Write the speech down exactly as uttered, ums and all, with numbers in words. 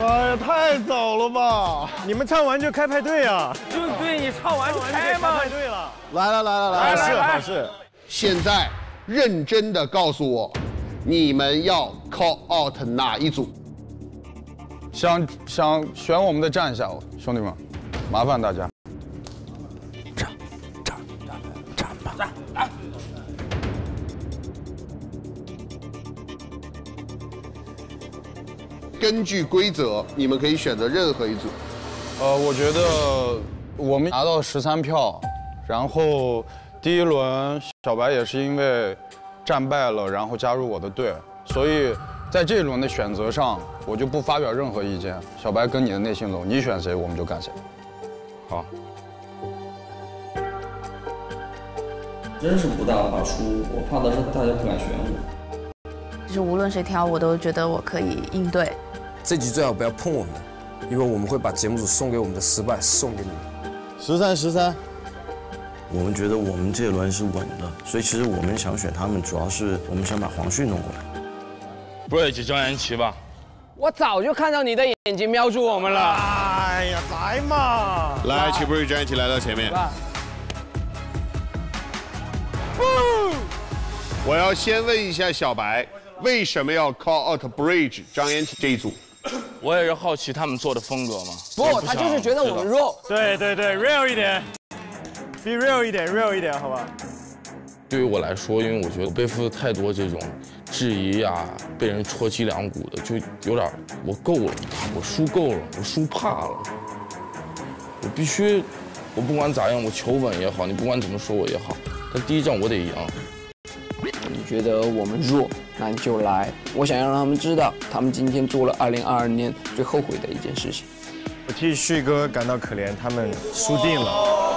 哎呀，太早了吧！你们唱完就开派对啊？ 就对你唱完就开嘛。 派对了。 来来来来来， 是好事。 现在认真的告诉我，你们要 call out 哪一组？ 想想选我们的站一下，兄弟们，麻烦大家。 站站站吧，站来。 根据规则，你们可以选择任何一组。 呃，我觉得我们拿到十三票，然后第一轮小白也是因为战败了，然后加入我的队，所以在这一轮的选择上，我就不发表任何意见。小白跟你的内心走，你选谁我们就干谁。好。 真是不大怕输，我怕的是大家不敢选我。 就是无论谁挑，我都觉得我可以应对。 这局最好不要碰我们，因为我们会把节目组送给我们的失败送给你们。 十三十三， 我们觉得我们这一轮是稳的，所以其实我们想选他们，主要是我们想把黄旭弄过来。 Bridge 张延琪吧。 我早就看到你的眼睛瞄住我们了。 哎呀，来嘛！ 来，请 Bridge 张延琪来到前面。我要先问一下小白，为什么要 call out Bridge 张延琪这一组？ 我也是好奇他们做的风格嘛。 不，他就是觉得我们弱。 对对对 ，real 一点 ，be real 一点 ，real 一点，好吧？ 对于我来说，因为我觉得我背负了太多这种质疑呀、被人戳脊梁骨的，就有点我够了，我输够了，我输怕了，我必须，我不管咋样，我求稳也好，你不管怎么说我也好，但第一仗我得赢。 你觉得我们弱，那你就来。我想要让他们知道，他们今天做了二零二二年最后悔的一件事情。 我替旭哥感到可怜，他们输定了。